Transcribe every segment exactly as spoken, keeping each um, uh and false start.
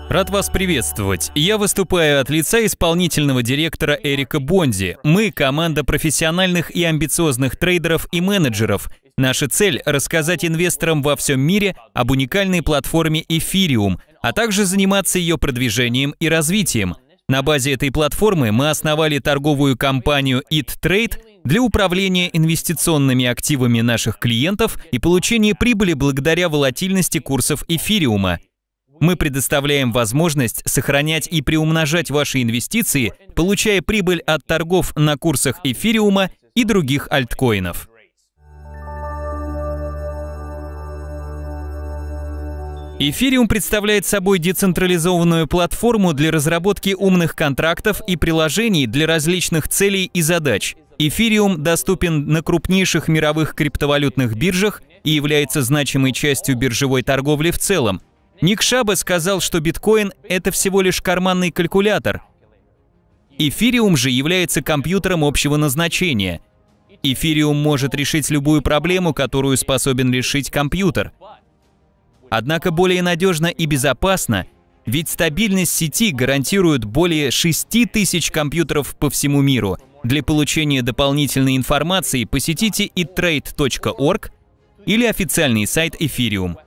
Рад вас приветствовать. Я выступаю от лица исполнительного директора Эрика Бонди. Мы – команда профессиональных и амбициозных трейдеров и менеджеров. Наша цель – рассказать инвесторам во всем мире об уникальной платформе Ethereum, а также заниматься ее продвижением и развитием. На базе этой платформы мы основали торговую компанию ItTrade для управления инвестиционными активами наших клиентов и получения прибыли благодаря волатильности курсов эфириума. Мы предоставляем возможность сохранять и приумножать ваши инвестиции, получая прибыль от торгов на курсах эфириума и других альткоинов. Ethereum представляет собой децентрализованную платформу для разработки умных контрактов и приложений для различных целей и задач. Ethereum доступен на крупнейших мировых криптовалютных биржах и является значимой частью биржевой торговли в целом. Ник Шаба сказал, что биткоин – это всего лишь карманный калькулятор. Ethereum же является компьютером общего назначения. Ethereum может решить любую проблему, которую способен решить компьютер. Однако более надежно и безопасно, ведь стабильность сети гарантирует более шести тысяч компьютеров по всему миру. Для получения дополнительной информации посетите ittrade точка орг или официальный сайт Ethereum.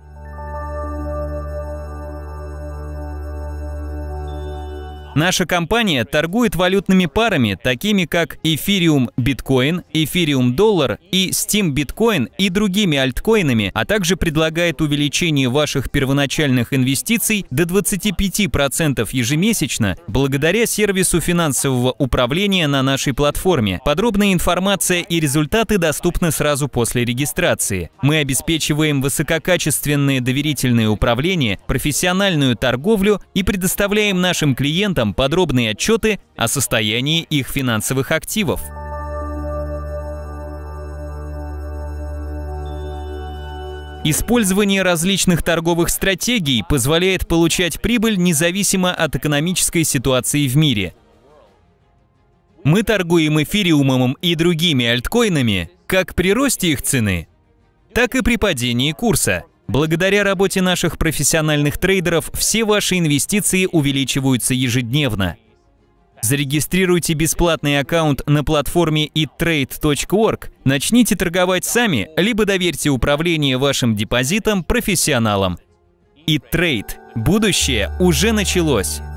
Наша компания торгует валютными парами, такими как Ethereum Bitcoin, Ethereum Dollar и Steem Bitcoin и другими альткоинами, а также предлагает увеличение ваших первоначальных инвестиций до двадцати пяти процентов ежемесячно благодаря сервису финансового управления на нашей платформе. Подробная информация и результаты доступны сразу после регистрации. Мы обеспечиваем высококачественное доверительное управление, профессиональную торговлю и предоставляем нашим клиентам подробные отчеты о состоянии их финансовых активов. Использование различных торговых стратегий позволяет получать прибыль независимо от экономической ситуации в мире. Мы торгуем эфириумом и другими альткоинами как при росте их цены, так и при падении курса. Благодаря работе наших профессиональных трейдеров все ваши инвестиции увеличиваются ежедневно. Зарегистрируйте бесплатный аккаунт на платформе ittrade точка орг, начните торговать сами, либо доверьте управление вашим депозитом профессионалам. ItTrade. Будущее уже началось.